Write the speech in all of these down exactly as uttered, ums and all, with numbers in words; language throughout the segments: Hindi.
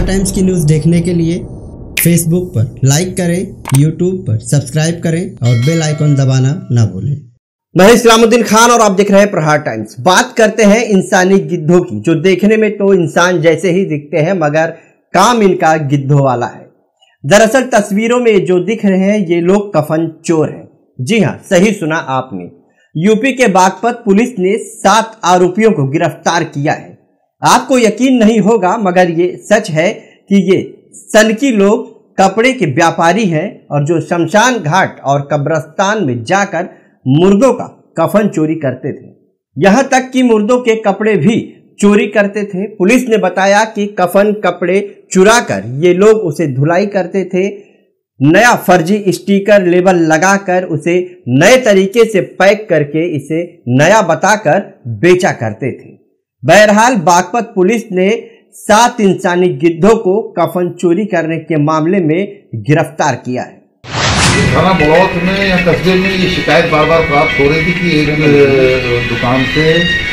प्रहार टाइम्स की न्यूज़ देखने के लिए फेसबुक पर लाइक करें, यूट्यूब पर सब्सक्राइब करें और बेल आइकन दबाना ना भूलें। मैं इस्लामुद्दीन खान और आप देख रहे हैं प्रहार टाइम्स। बात करते हैं इंसानी गिद्धों की, जो देखने में तो इंसान जैसे ही दिखते हैं मगर काम इनका गिद्धों वाला है। दरअसल तस्वीरों में जो दिख रहे हैं ये लोग कफन चोर हैं। जी हाँ, सही सुना आपने। यूपी के बागपत पुलिस ने सात आरोपियों को गिरफ्तार किया है। आपको यकीन नहीं होगा मगर ये सच है कि ये सनकी लोग कपड़े के व्यापारी हैं और जो शमशान घाट और कब्रिस्तान में जाकर मुर्दों का कफन चोरी करते थे। यहाँ तक कि मुर्दों के कपड़े भी चोरी करते थे। पुलिस ने बताया कि कफन कपड़े चुराकर ये लोग उसे धुलाई करते थे, नया फर्जी स्टिकर लेबल लगाकर उसे नए तरीके से पैक करके इसे नया बताकर बेचा करते थे। बहरहाल बागपत पुलिस ने सात इंसानी गिद्धों को कफन चोरी करने के मामले में गिरफ्तार किया है। थाना बड़ौत में या कस्बे में ये शिकायत बार बार प्राप्त हो रही थी कि एक दुकान से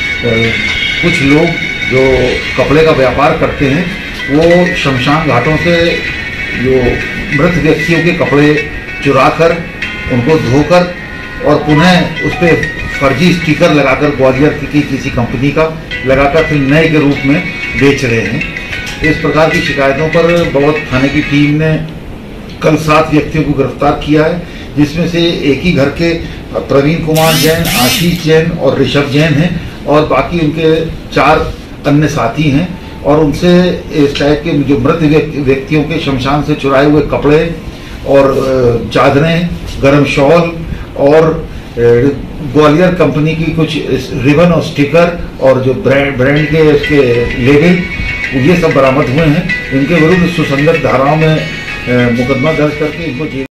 कुछ लोग जो कपड़े का व्यापार करते हैं वो शमशान घाटों से जो मृत व्यक्तियों के कपड़े चुराकर उनको धोकर और पुनः उस पर फर्जी स्टिकर लगाकर ग्वालियर की, की किसी कंपनी का लगाकर फिर नए के रूप में बेच रहे हैं। इस प्रकार की शिकायतों पर बड़ौत थाने की टीम ने कल सात व्यक्तियों को गिरफ्तार किया है, जिसमें से एक ही घर के प्रवीण कुमार जैन, आशीष जैन और ऋषभ जैन हैं और बाकी उनके चार अन्य साथी हैं। और उनसे इस टाइप के जो मृत व्यक्तियों के शमशान से चुराए हुए कपड़े और चादरें, गर्म शॉल और ग्वालियर कंपनी की कुछ रिबन और स्टिकर और जो ब्रांड ब्रांड के इसके लेबल ये सब बरामद हुए हैं। इनके विरुद्ध सुसंगत धाराओं में मुकदमा दर्ज करके इनको जेल